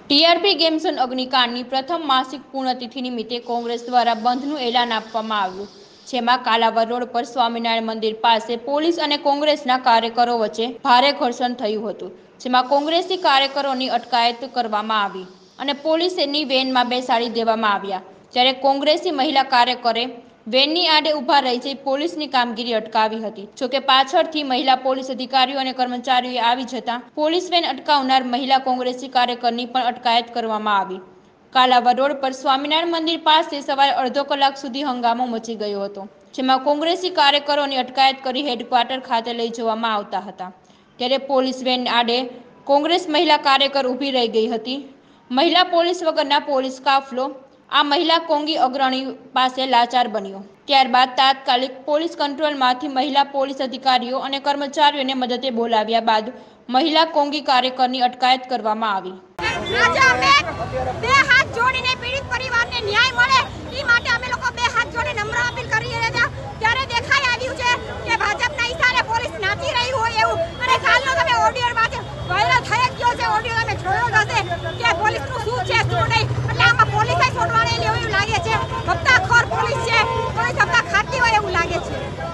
TRP game zone અગ્નિકાંડની પ્રથમ માસિક પૂર્ણતિથિ નિમિત્તે કોંગ્રેસ દ્વારા બંધનું એલાન આપવામાં આવ્યું, જેમાં કાલાવડ રોડ પર સ્વામિનારાયણ મંદિર પાસે પોલીસ અને કોંગ્રેસના કાર્યકરો વચ્ચે ભારે ઘર્ષણ થયું હતું, જેમાં કોંગ્રેસી કાર્યકરોની અટકાયત કરવામાં આવી અને પોલીસની વેનમાં બેસાડી દેવામાં આવ્યા, જ્યારે કોંગ્રેસી મહિલા કાર્યકરે વેનની આડે ઊભા રહી જઈ પોલીસની કામગીરી અટકાવી હતી। જોકે પાછળથી મહિલા પોલીસ અધિકારીઓ અને કર્મચારીઓએ આવી જતા પોલીસ વેન અટકાવનાર મહિલા કોંગ્રેસી કાર્યકરની પણ અટકાયત કરવામાં આવી। કાલાવડ રોડ પર સ્વામિનારાયણ મંદિર પાસે સવારે અડધો કલાક સુધી હંગામો મચી ગયો હતો, જેમાં કોંગ્રેસી કાર્યકરોની અટકાયત કરી હેડક્વાર્ટર ખાતે લઈ જવામાં આવતા હતા, ત્યારે પોલીસ વેન આડે કોંગ્રેસ મહિલા કાર્યકર ઊભી રહી ગઈ હતી। મહિલા પોલીસ વગરના પોલીસ કાફલો આ મહિલા કોંગી અગ્રણી પાસે લાચાર બન્યો, ત્યારબાદ તાત્કાલિક પોલીસ કંટ્રોલમાંથી મહિલા પોલીસ અધિકારીઓ અને કર્મચારીઓને મદદે બોલાવ્યા બાદ મહિલા કોંગી કાર્યકરની અટકાયત કરવામાં આવી। આજે અમે બે હાથ જોડીને પીડિત પરિવારને ન્યાય મળે એ માટે અમે લોકો બે